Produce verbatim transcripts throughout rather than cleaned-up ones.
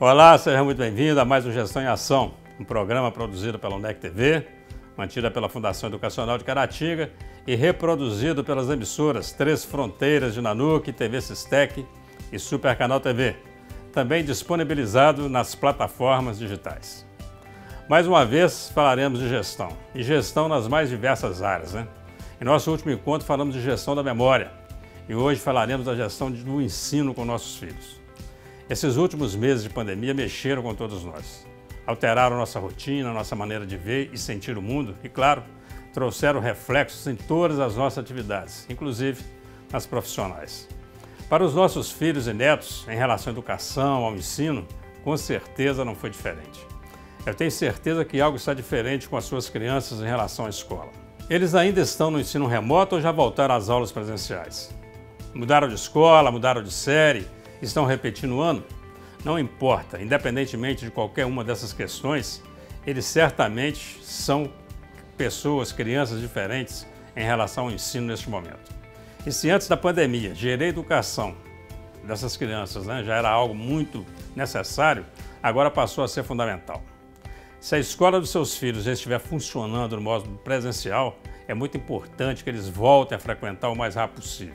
Olá, seja muito bem-vindo a mais um Gestão em Ação, um programa produzido pela U N E C T V, mantida pela Fundação Educacional de Caratinga e reproduzido pelas emissoras Três Fronteiras de Nanuque, T V Sistec e Super Canal T V, também disponibilizado nas plataformas digitais. Mais uma vez falaremos de gestão, e gestão nas mais diversas áreas, né? Em nosso último encontro falamos de gestão da memória, e hoje falaremos da gestão do ensino com nossos filhos. Esses últimos meses de pandemia mexeram com todos nós. Alteraram nossa rotina, nossa maneira de ver e sentir o mundo e, claro, trouxeram reflexos em todas as nossas atividades, inclusive nas profissionais. Para os nossos filhos e netos, em relação à educação, ao ensino, com certeza não foi diferente. Eu tenho certeza que algo está diferente com as suas crianças em relação à escola. Eles ainda estão no ensino remoto ou já voltaram às aulas presenciais? Mudaram de escola, mudaram de série? Estão repetindo o ano? Não importa, independentemente de qualquer uma dessas questões, eles certamente são pessoas, crianças diferentes em relação ao ensino neste momento. E se antes da pandemia, gerir a educação dessas crianças, né, já era algo muito necessário, agora passou a ser fundamental. Se a escola dos seus filhos já estiver funcionando no modo presencial, é muito importante que eles voltem a frequentar o mais rápido possível.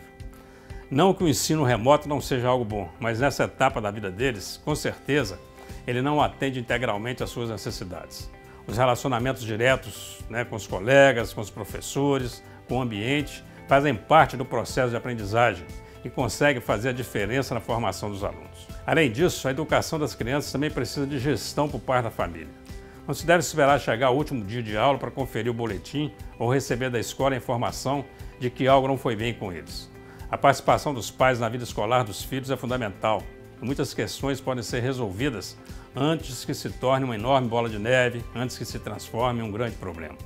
Não que o ensino remoto não seja algo bom, mas nessa etapa da vida deles, com certeza, ele não atende integralmente às suas necessidades. Os relacionamentos diretos, né, com os colegas, com os professores, com o ambiente, fazem parte do processo de aprendizagem e conseguem fazer a diferença na formação dos alunos. Além disso, a educação das crianças também precisa de gestão por parte da família. Não se deve esperar chegar ao último dia de aula para conferir o boletim ou receber da escola a informação de que algo não foi bem com eles. A participação dos pais na vida escolar dos filhos é fundamental. Muitas questões podem ser resolvidas antes que se torne uma enorme bola de neve, antes que se transforme em um grande problema.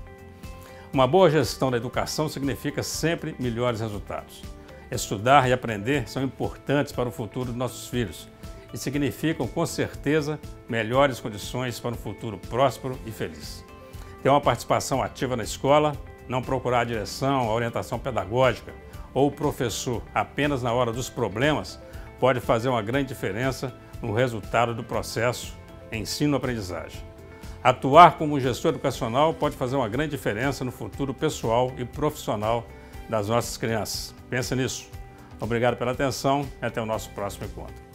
Uma boa gestão da educação significa sempre melhores resultados. Estudar e aprender são importantes para o futuro dos nossos filhos e significam, com certeza, melhores condições para um futuro próspero e feliz. Ter uma participação ativa na escola, não procurar a direção, a orientação pedagógica ou o professor apenas na hora dos problemas, pode fazer uma grande diferença no resultado do processo ensino-aprendizagem. Atuar como gestor educacional pode fazer uma grande diferença no futuro pessoal e profissional das nossas crianças. Pensa nisso. Obrigado pela atenção e até o nosso próximo encontro.